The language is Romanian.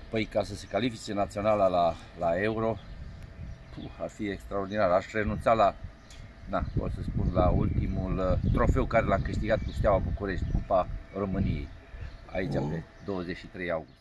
Păi ca să se califice naționala la Euro, ar fi extraordinar. Aș renunța la, pot să spun, la ultimul trofeu care l-am câștigat cu Steaua București, Cupa României, aici pe 23 august.